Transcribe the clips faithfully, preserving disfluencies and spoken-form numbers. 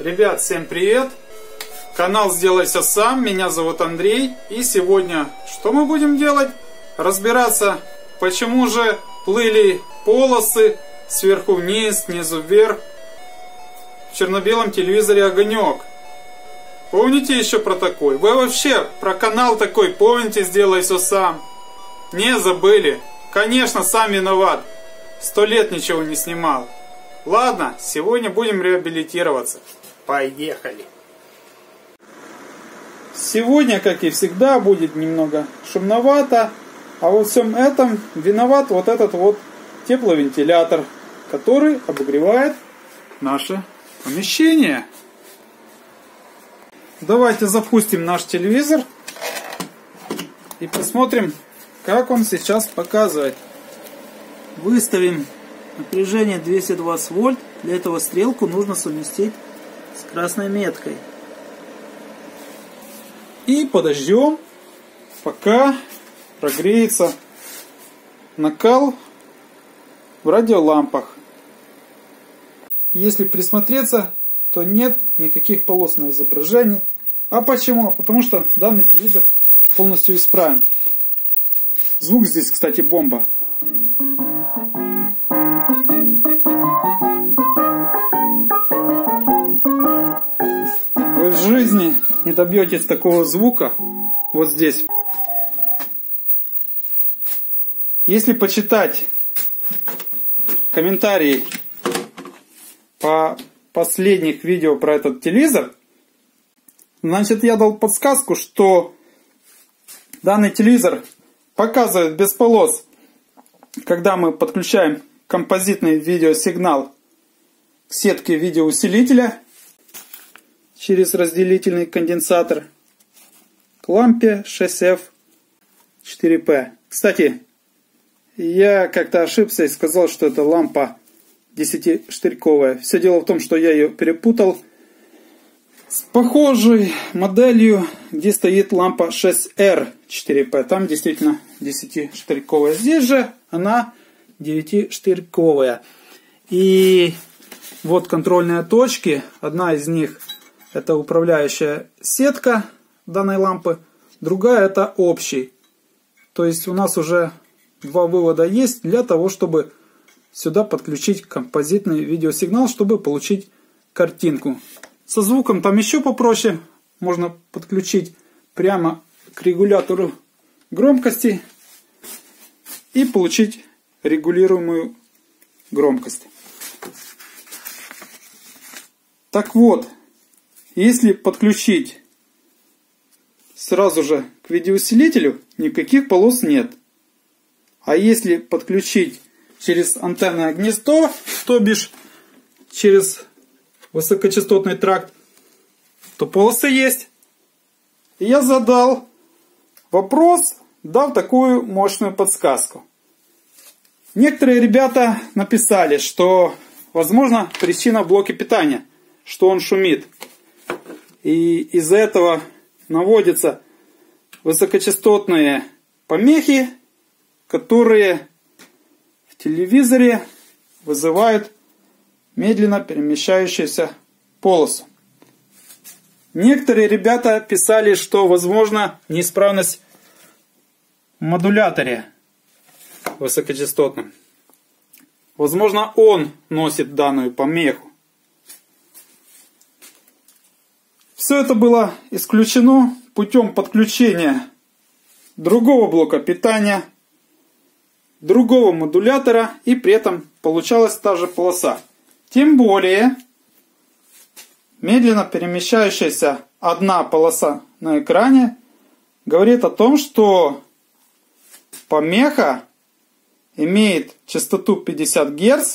Ребят, всем привет! Канал «Сделай все сам», меня зовут Андрей. И сегодня что мы будем делать? Разбираться, почему же плыли полосы сверху вниз, снизу вверх в черно-белом телевизоре огонек. Помните еще про такой? Вы вообще про канал такой помните «Сделай все сам»? Не забыли? Конечно, сам виноват. Сто лет ничего не снимал. Ладно, сегодня будем реабилитироваться. Поехали! Сегодня, как и всегда, будет немного шумновато, а во всем этом виноват вот этот вот тепловентилятор, который обогревает наше помещение. Давайте запустим наш телевизор и посмотрим, как он сейчас показывает. Выставим напряжение двести двадцать вольт. Для этого стрелку нужно совместить с красной меткой. И подождем, пока прогреется накал в радиолампах. Если присмотреться, то нет никаких полос на изображении. А почему? Потому что данный телевизор полностью исправен. Звук здесь, кстати, бомба. Вы в жизни не добьетесь такого звука вот здесь. Если почитать комментарии по последних видео про этот телевизор, значит, я дал подсказку, что данный телевизор показывает без полос, когда мы подключаем композитный видеосигнал к сетке видеоусилителя через разделительный конденсатор к лампе шесть эф четыре пэ. Кстати, я как-то ошибся и сказал, что это лампа десятиштырьковая. Все дело в том, что я ее перепутал с похожей моделью, где стоит лампа шесть эр четыре пэ. Там действительно десятиштырьковая. Здесь же она девятиштырьковая. И вот контрольные точки. Одна из них — это управляющая сетка данной лампы. Другая — это общий. То есть у нас уже два вывода есть для того, чтобы сюда подключить композитный видеосигнал, чтобы получить картинку. Со звуком там еще попроще. Можно подключить прямо к регулятору громкости и получить регулируемую громкость. Так вот, если подключить сразу же к видеоусилителю, никаких полос нет. А если подключить через антенное гнездо, то бишь через высокочастотный тракт, то полосы есть. И я задал вопрос, дав такую мощную подсказку. Некоторые ребята написали, что возможно причина в блоке питания, что он шумит. И из-за этого наводятся высокочастотные помехи, которые в телевизоре вызывают медленно перемещающуюся полосу. Некоторые ребята писали, что возможно неисправность в модуляторе высокочастотном. Возможно, он носит данную помеху. Все это было исключено путем подключения другого блока питания, другого модулятора, и при этом получалась та же полоса. Тем более, медленно перемещающаяся одна полоса на экране говорит о том, что помеха имеет частоту пятьдесят герц,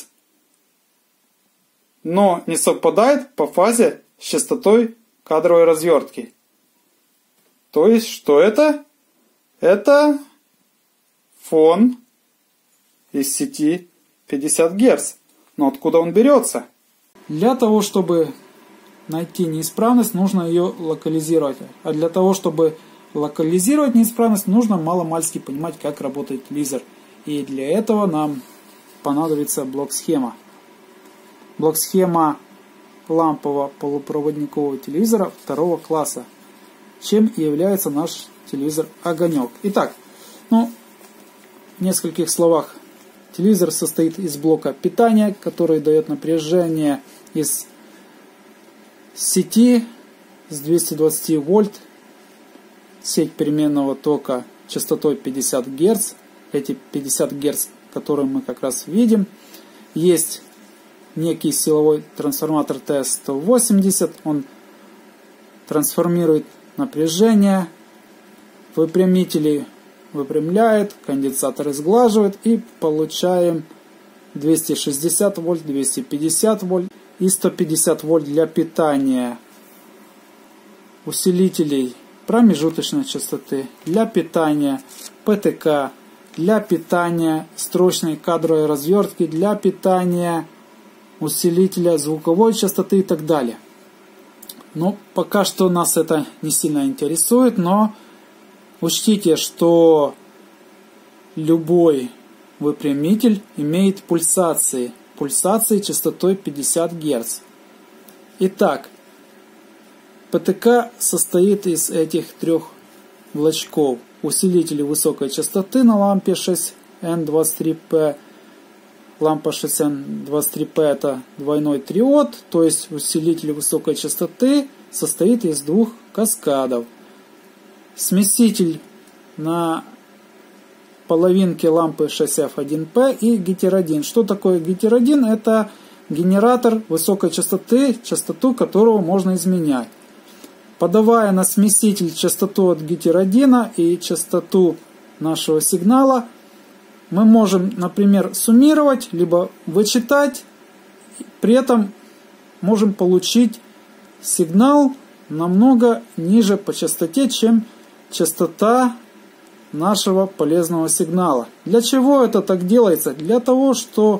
но не совпадает по фазе с частотой кадровой развертки. То есть, что это? Это фон из сети пятьдесят герц. Но откуда он берется? Для того, чтобы найти неисправность, нужно ее локализировать. А для того, чтобы локализировать неисправность, нужно маломальски понимать, как работает телевизор. И для этого нам понадобится блок-схема. Блок-схема лампового полупроводникового телевизора второго класса, чем и является наш телевизор «Огонек». Итак, ну, в нескольких словах. Телевизор состоит из блока питания, который дает напряжение из сети с двухсот двадцати вольт, сеть переменного тока частотой пятьдесят герц. Эти пятьдесят герц, которые мы как раз видим. Есть некий силовой трансформатор Т сто восемьдесят. Он трансформирует напряжение, выпрямители выпрямляет, конденсаторы сглаживает, и получаем двести шестьдесят вольт, двести пятьдесят вольт и сто пятьдесят вольт для питания усилителей промежуточной частоты, для питания ПТК, для питания строчной кадровой развертки, для питания усилителя звуковой частоты и так далее. Но пока что нас это не сильно интересует, но учтите, что любой выпрямитель имеет пульсации, пульсации частотой пятьдесят герц. Итак, ПТК состоит из этих трех блочков. Усилители высокой частоты на лампе шесть эн двадцать три пэ. Лампа шесть эн двадцать три пэ это двойной триод, то есть усилитель высокой частоты состоит из двух каскадов. Смеситель на половинке лампы шесть эф один пэ и гетеродин. Что такое гетеродин? Это генератор высокой частоты, частоту которого можно изменять. Подавая на смеситель частоту от гетеродина и частоту нашего сигнала, мы можем, например, суммировать, либо вычитать, при этом можем получить сигнал намного ниже по частоте, чем частота нашего полезного сигнала. Для чего это так делается? Для того, что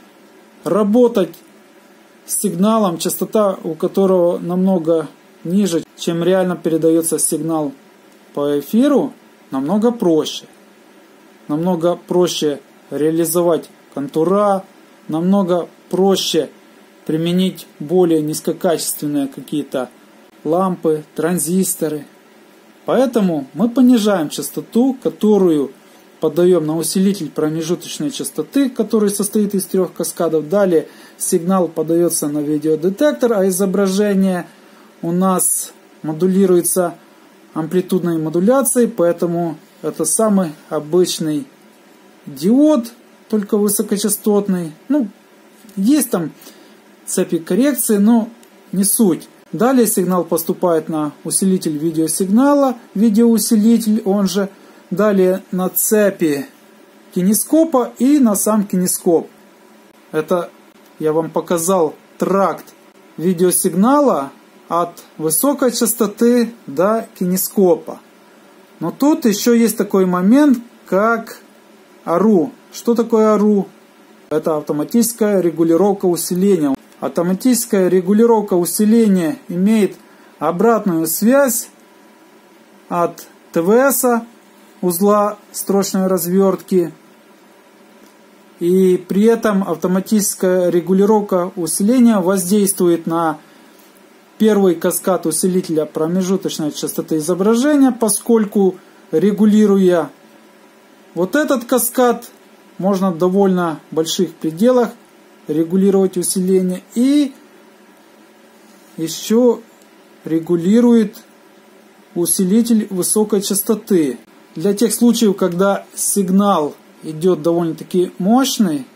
работать с сигналом, частота у которого намного ниже, чем реально передается сигнал по эфиру, намного проще. Намного проще реализовать контура, намного проще применить более низкокачественные какие-то лампы, транзисторы. Поэтому мы понижаем частоту, которую подаем на усилитель промежуточной частоты, который состоит из трех каскадов. Далее сигнал подается на видеодетектор, а изображение у нас модулируется амплитудной модуляцией, поэтому это самый обычный диод, только высокочастотный. Ну, есть там цепи коррекции, но не суть. Далее сигнал поступает на усилитель видеосигнала, видеоусилитель, он же. Далее на цепи кинескопа и на сам кинескоп. Это я вам показал тракт видеосигнала от высокой частоты до кинескопа. Но тут еще есть такой момент, как эй ар ю. Что такое эй ар ю? Это автоматическая регулировка усиления. Автоматическая регулировка усиления имеет обратную связь от тэ вэ эс, узла строчной развертки. И при этом автоматическая регулировка усиления воздействует на первый каскад усилителя промежуточной частоты изображения, поскольку, регулируя вот этот каскад, можно в довольно больших пределах регулировать усиление, и еще регулирует усилитель высокой частоты. Для тех случаев, когда сигнал идет довольно-таки мощный,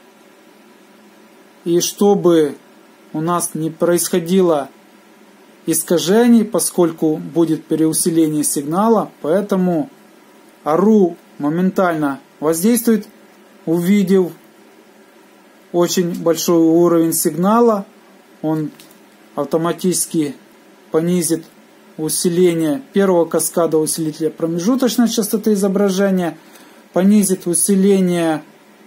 и чтобы у нас не происходило искажений, поскольку будет переусиление сигнала, поэтому эй ар ю моментально воздействует, увидев очень большой уровень сигнала, он автоматически понизит усиление первого каскада усилителя промежуточной частоты изображения, понизит усиление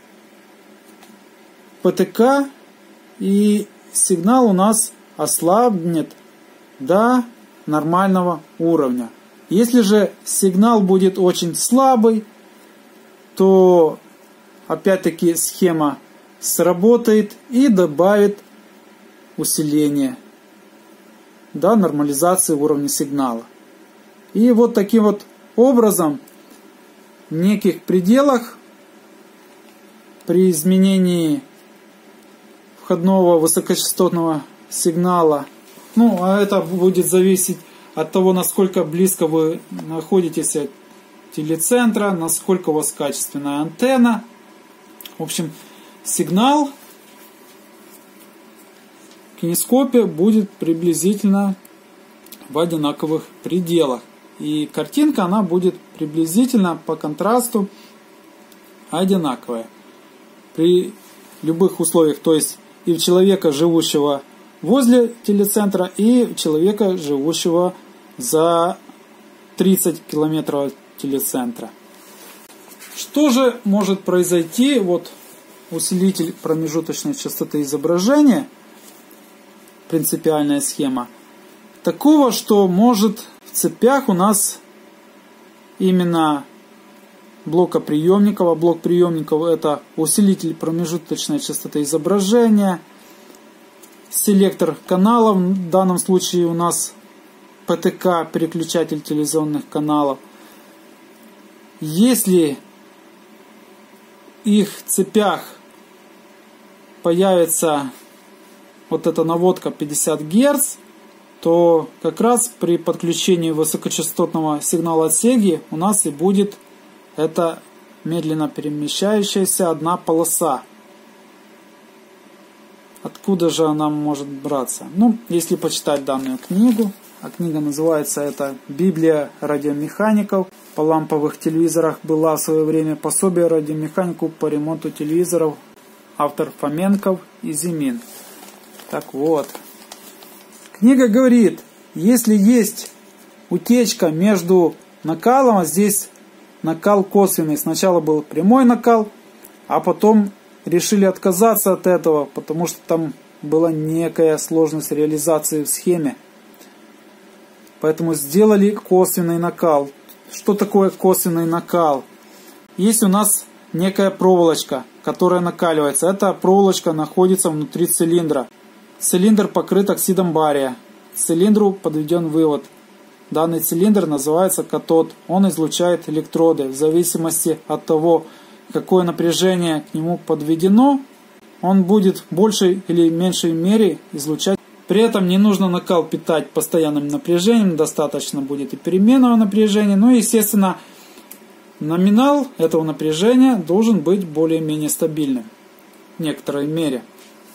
ПТК, и сигнал у нас ослабнет до нормального уровня. Если же сигнал будет очень слабый, то опять-таки схема сработает и добавит усиление. до нормализации уровня сигнала. И вот таким вот образом в неких пределах при изменении входного высокочастотного сигнала, ну, а это будет зависеть от того, насколько близко вы находитесь от телецентра, насколько у вас качественная антенна. В общем, сигнал в кинескопе будет приблизительно в одинаковых пределах. И картинка, она будет приблизительно по контрасту одинаковая. При любых условиях, то есть и у человека, живущего возле телецентра, и у человека, живущего за тридцать километров от телецентра. Что же может произойти? Вот усилитель промежуточной частоты изображения, принципиальная схема, такого, что может в цепях у нас именно блокоприемников, а блок приемников это усилитель промежуточной частоты изображения, селектор каналов, в данном случае у нас пэ тэ ка, переключатель телевизионных каналов. Если их цепях появится вот эта наводка пятьдесят герц, то как раз при подключении высокочастотного сигнала от Сеги у нас и будет эта медленно перемещающаяся одна полоса. Откуда же она может браться? Ну, если почитать данную книгу, а книга называется это «Библия радиомехаников». По ламповых телевизорах была в свое время пособие радиомеханику по ремонту телевизоров. Автор Фоменков и Зимин. Так вот. Книга говорит, если есть утечка между накалом, а здесь накал косвенный. Сначала был прямой накал, а потом решили отказаться от этого, потому что там была некая сложность реализации в схеме. Поэтому сделали косвенный накал. Что такое косвенный накал? Есть у нас некая проволочка, которая накаливается. Эта проволочка находится внутри цилиндра. Цилиндр покрыт оксидом бария. К цилиндру подведен вывод. Данный цилиндр называется катод. Он излучает электроды. В зависимости от того, какое напряжение к нему подведено, он будет в большей или меньшей мере излучать. При этом не нужно накал питать постоянным напряжением, достаточно будет и переменного напряжения. Ну и, естественно, номинал этого напряжения должен быть более-менее стабильным в некоторой мере.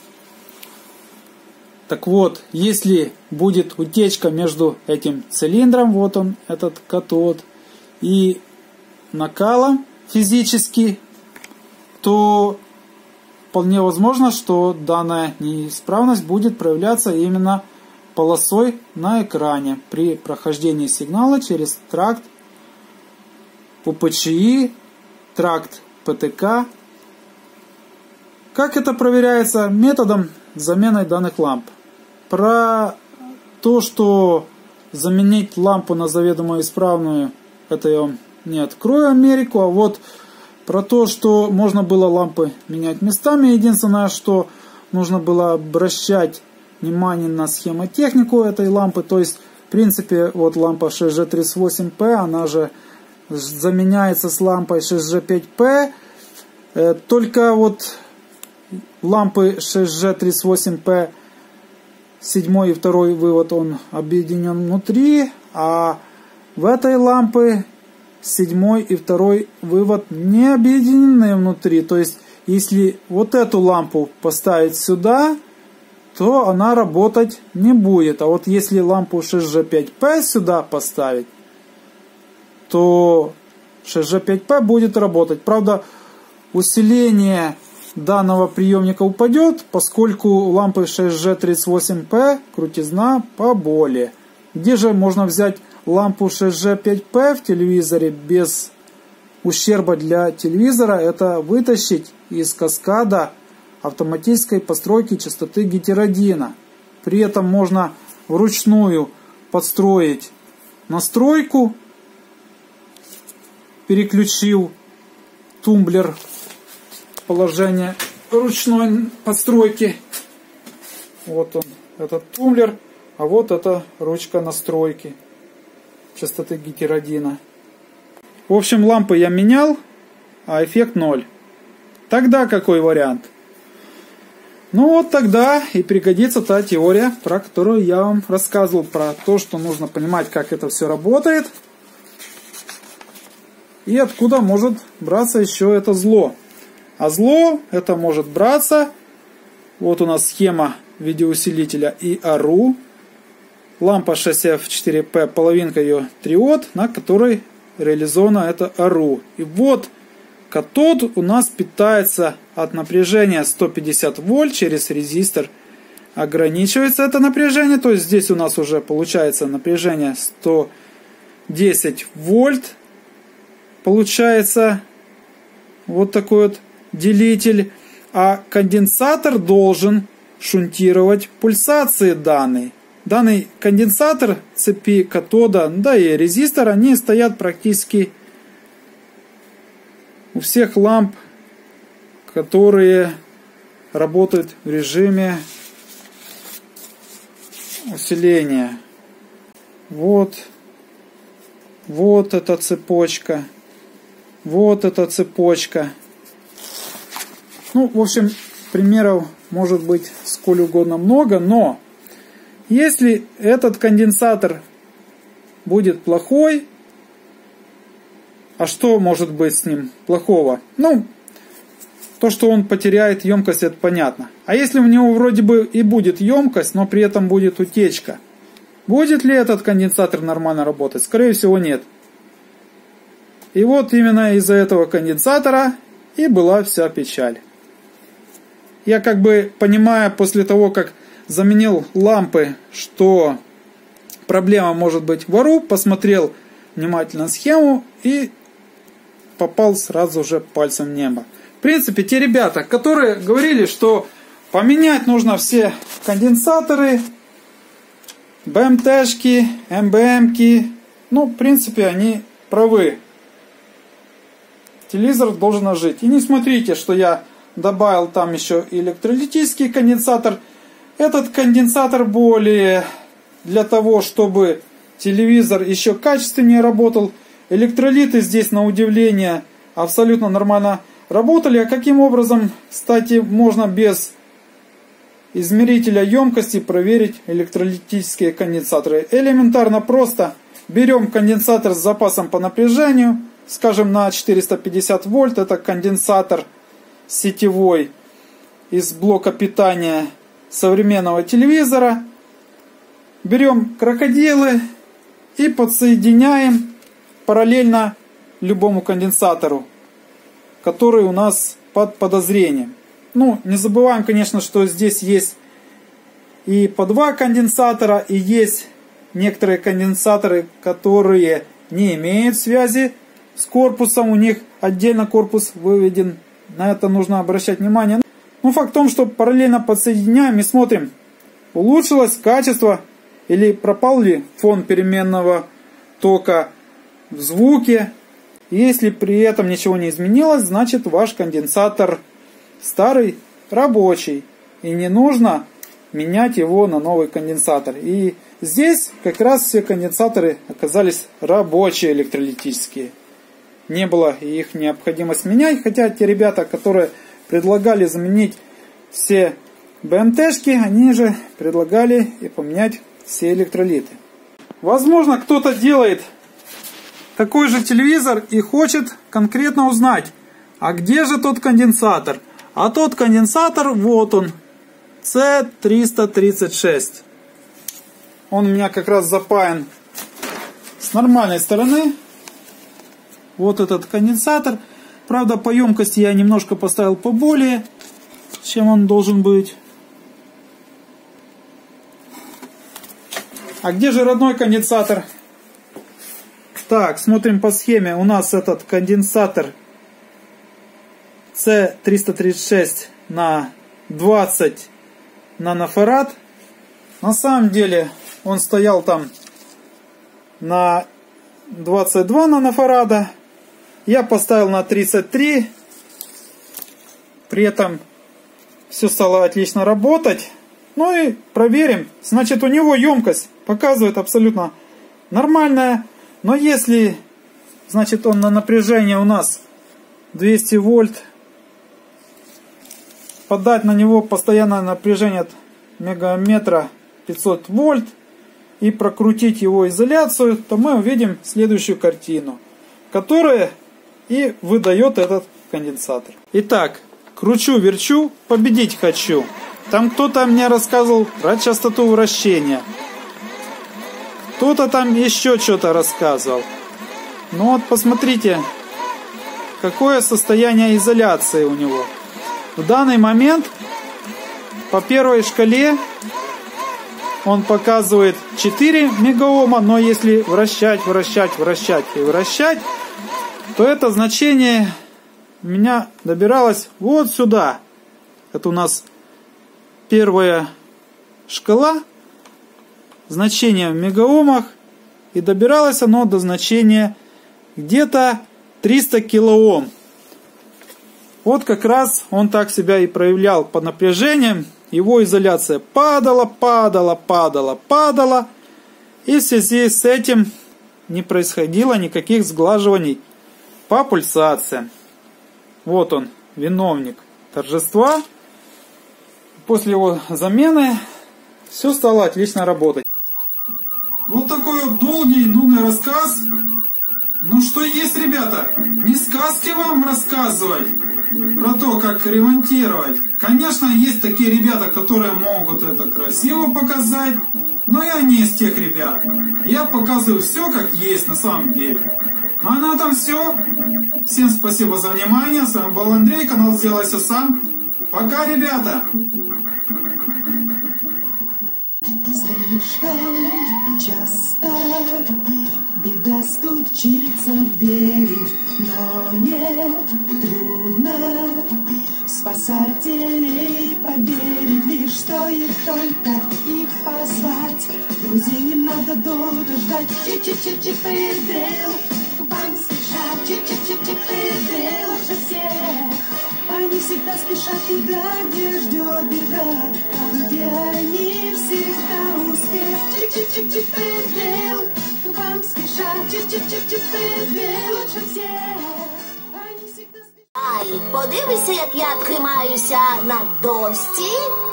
Так вот, если будет утечка между этим цилиндром, вот он, этот катод, и накалом физически, то вполне возможно, что данная неисправность будет проявляться именно полосой на экране при прохождении сигнала через тракт у пэ че и, тракт пэ тэ ка. Как это проверяется? Методом замены данных ламп. Про то, что заменить лампу на заведомо исправную, это я вам не открою Америку, а вот про то, что можно было лампы менять местами. Единственное, что нужно было обращать внимание на схемотехнику этой лампы. То есть, в принципе, вот лампа шесть джи тридцать восемь пэ, она же заменяется с лампой шесть джи пять пэ. Только вот лампы шесть джи тридцать восемь пэ седьмой и второй вывод, он объединен внутри, а в этой лампе седьмой и второй вывод не объединены внутри. То есть, если вот эту лампу поставить сюда, то она работать не будет. А вот если лампу шесть джи пять пэ сюда поставить, то шесть джи пять пэ будет работать. Правда, усиление данного приемника упадет, поскольку у лампы шесть джи тридцать восемь пэ крутизна поболее. Где же можно взять лампу шесть джи пять пэ в телевизоре без ущерба для телевизора? Это вытащить из каскада автоматической постройки частоты гетеродина. При этом можно вручную подстроить настройку, переключив тумблер положение ручной подстройки. Вот он, этот тумблер. А вот это ручка настройки частоты гетеродина. В общем, лампы я менял, а эффект ноль. Тогда какой вариант? Ну вот тогда и пригодится та теория, про которую я вам рассказывал, про то, что нужно понимать, как это все работает. И откуда может браться еще это зло. А зло это может браться. Вот у нас схема видеоусилителя и эй ар ю. Лампа шесть эф четыре пи, половинка ее триод, на которой реализована это эй ар ю. И вот катод у нас питается от напряжения сто пятьдесят вольт через резистор. Ограничивается это напряжение, то есть здесь у нас уже получается напряжение сто десять вольт. Получается вот такой вот делитель. А конденсатор должен шунтировать пульсации данной. Данный конденсатор цепи катода, да и резистор, они стоят практически у всех ламп, которые работают в режиме усиления. Вот, вот эта цепочка, вот эта цепочка. Ну, в общем, примеров может быть сколь угодно много, но если этот конденсатор будет плохой, а что может быть с ним плохого? Ну, то, что он потеряет емкость, это понятно. А если у него вроде бы и будет емкость, но при этом будет утечка, будет ли этот конденсатор нормально работать? Скорее всего, нет. И вот именно из-за этого конденсатора и была вся печаль. Я как бы понимая после того, как заменил лампы, что проблема может быть в эй ар ю, посмотрел внимательно схему и попал сразу же пальцем в небо. В принципе, те ребята, которые говорили, что поменять нужно все конденсаторы, бэ эм тэ-шки, эм бэ эм-ки, ну, в принципе, они правы. Телевизор должен ожить. И не смотрите, что я добавил там еще электролитический конденсатор. Этот конденсатор более для того, чтобы телевизор еще качественнее работал. Электролиты здесь, на удивление, абсолютно нормально работали. А каким образом, кстати, можно без измерителя емкости проверить электролитические конденсаторы? Элементарно просто. Берем конденсатор с запасом по напряжению, скажем, на четыреста пятьдесят вольт. Это конденсатор сетевой из блока питания современного телевизора. Берем крокодилы и подсоединяем параллельно любому конденсатору, который у нас под подозрением. Ну, не забываем, конечно, что здесь есть и по два конденсатора, и есть некоторые конденсаторы, которые не имеют связи с корпусом, у них отдельно корпус выведен. На это нужно обращать внимание. Ну, факт в том, что параллельно подсоединяем и смотрим, улучшилось качество или пропал ли фон переменного тока в звуке. Если при этом ничего не изменилось, значит ваш конденсатор старый, рабочий. И не нужно менять его на новый конденсатор. И здесь как раз все конденсаторы оказались рабочие электролитические. Не было их необходимость менять, хотя те ребята, которые предлагали заменить все бэ эм тэ-шки, они же предлагали и поменять все электролиты. Возможно, кто-то делает такой же телевизор и хочет конкретно узнать, а где же тот конденсатор? А тот конденсатор, вот он, си триста тридцать шесть. Он у меня как раз запаян с нормальной стороны. Вот этот конденсатор. Правда, по емкости я немножко поставил поболее, чем он должен быть. А где же родной конденсатор? Так, смотрим по схеме. У нас этот конденсатор си триста тридцать шесть на двадцать нанофарад. На самом деле он стоял там на двадцать два нанофарада. Я поставил на тридцать три. При этом все стало отлично работать. Ну и проверим. Значит, у него емкость показывает абсолютно нормальная. Но если, значит, он на напряжение у нас двести вольт, подать на него постоянное напряжение от мегаметра пятьсот вольт и прокрутить его изоляцию, то мы увидим следующую картину, которая и выдает этот конденсатор. Итак, кручу-верчу, победить хочу. Там кто-то мне рассказывал про частоту вращения. Кто-то там еще что-то рассказывал. Ну вот посмотрите, какое состояние изоляции у него. В данный момент по первой шкале он показывает четыре мегаома, но если вращать, вращать, вращать и вращать, то это значение у меня добиралось вот сюда. Это у нас первая шкала, значение в мегаомах, и добиралось оно до значения где-то триста килоом. Вот как раз он так себя и проявлял по напряжениям. Его изоляция падала, падала, падала, падала. И в связи с этим не происходило никаких сглаживаний по пульсациям. Вот он, виновник торжества. После его замены все стало отлично работать. Вот такой вот долгий, нудный рассказ. Ну что есть, ребята, не сказки вам рассказывать про то, как ремонтировать. Конечно, есть такие ребята, которые могут это красиво показать, но я не из тех ребят. Я показываю все, как есть на самом деле. А на этом все. Всем спасибо за внимание. С вами был Андрей, канал Сделай Все Сам. Пока, ребята! Слишком часто беда стучится в двери, но не трудно спасателей поверить, лишь стоит только их позвать. Друзей не надо долго ждать. Чик-чик-чик-чик, Фейерверк, вам спешат. Чик-чик-чик-чик, Фейерверк, лучше всех. Они всегда спешат туда, где ждет беда, там, где они всегда успех. Чик-чик-чик-чик, Фейерверк, вам спешат. Чик-чик-чик-чик, Фейерверк, лучше всех. Они всегда спешат. Ай, подивися, як я тримаюся на дошці.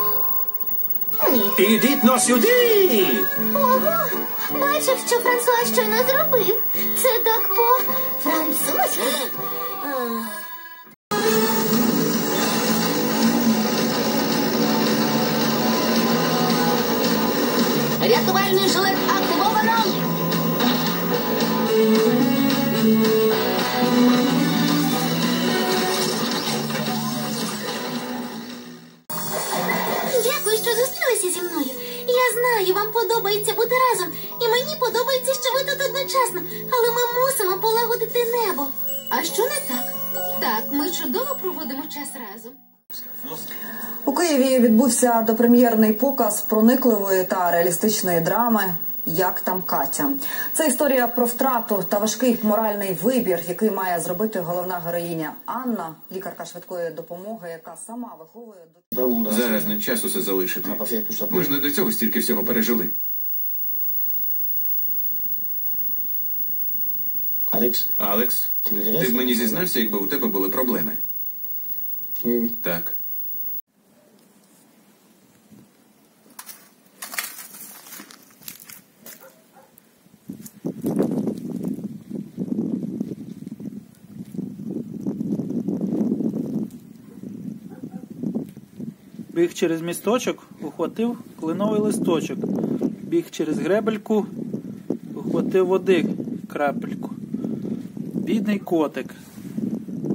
Ні. Ідіть но сюди! Ого, бачив, що Франсуа щойно зробив. Це так по-французьки. Рятувальний жилет активовано. Дякую, що зустрілися зі мною. Я знаю, вам подобається бути разом. І мені подобається, що ви тут одночасно. Але ми мусимо полагодити небо. А що не так? Так, ми чудово проводимо час разом. У Києві відбувся допрем'єрний показ проникливої та реалістичної драми «Як там Катя». Це історія про втрату та важкий моральний вибір, який має зробити головна героїня Анна, лікарка швидкої допомоги, яка сама виховує... Зараз не час усе залишити. Ми ж не до цього стільки всього пережили. Алекс? Алекс, ти б мені зізнався, якби у тебе були проблеми? Так. Біг через місточок, ухватив клиновий листочок. Біг через гребельку, ухватив води крапельку. Бідний котик.